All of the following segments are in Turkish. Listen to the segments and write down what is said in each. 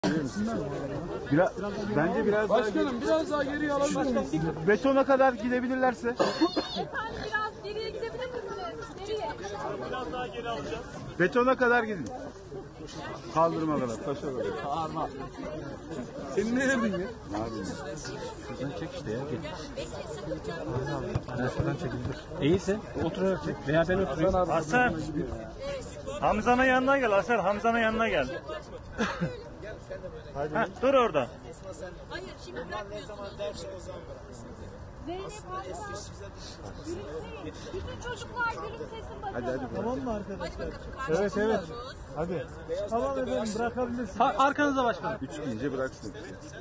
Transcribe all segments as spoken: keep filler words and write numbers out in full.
Biraz, bence biraz Başkanım daha biraz daha geriye alabilirsiniz. betona kadar gidebilirlerse. Efendim biraz geriye gidebilir misiniz? Nereye? Biraz daha geri alacağız. Betona kadar gidin. Kaldırıma kadar, taşa kadar. Bağırma. Senin ne derdin ya? Ne yapayım? Şuradan çek işte ya. Ben şuradan çekilir. İyiyse oturarak çek. Veya ben oturayım. Hasan. Hamza'nın yanına gel Hasan. Hamza'nın yanına gel. Heh, dur orada. Hayır şimdi bırakmıyorsunuz. Zeynep Hanım. Bütün çocuklar gülümsesin bakalım. Hadi hadi. Tamam mı arkadaşlar? Hadi bakalım Evet evet. karşılıyoruz. Hadi. Tamam efendim bırakabilirsiniz. Ha, arkanıza başkanım. Üç deyince bıraksın.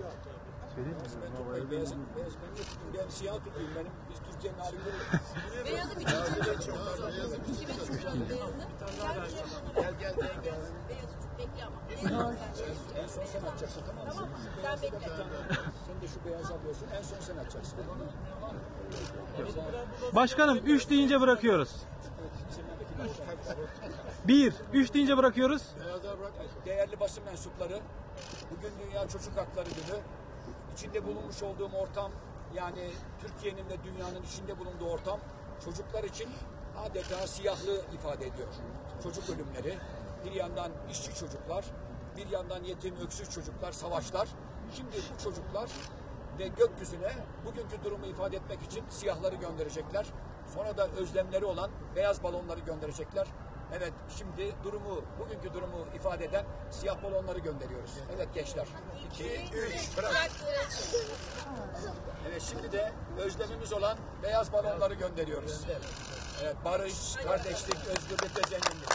Ben siyah tutayım benim. Biz Türkiye'nin harikleri. Beyazı bir çocuk. Kime çıkıyor beyazı? Gel gel gel gel. Beyazı çok bekle ama. En son sen atacaksın tamam mı? Tamam sen bekle. Sen de şu beyazı alıyorsun. En son sen atacaksın. Başkanım üç deyince bırakıyoruz. Bir. Üç deyince bırakıyoruz. Değerli basın mensupları, bugün Dünya Çocuk Hakları Günü. İçinde bulunmuş olduğum ortam, yani Türkiye'nin ve dünyanın içinde bulunduğu ortam çocuklar için adeta siyahlığı ifade ediyor. Çocuk ölümleri, bir yandan işçi çocuklar, bir yandan yetim, öksüz çocuklar, savaşlar. Şimdi bu çocuklar ve gökyüzüne bugünkü durumu ifade etmek için siyahları gönderecekler. Sonra da özlemleri olan beyaz balonları gönderecekler. Evet, şimdi durumu, bugünkü durumu ifade eden siyah balonları gönderiyoruz. Evet gençler. İki, üç, bırak. Evet, şimdi de özlemimiz olan beyaz balonları gönderiyoruz. Evet, barış, kardeşlik, özgürlük ve zenginlik.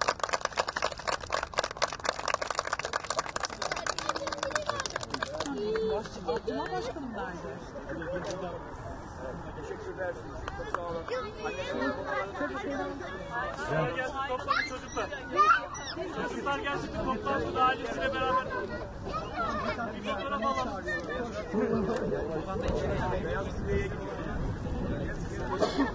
Abdullah Başkanım bence. Teşekkürler. Çok sağ olun. Çocuklar gelsin toplanın çocuklar. Çocuklar gelsin bir toplansın ailesiyle beraber. Bir fotoğraf alalım.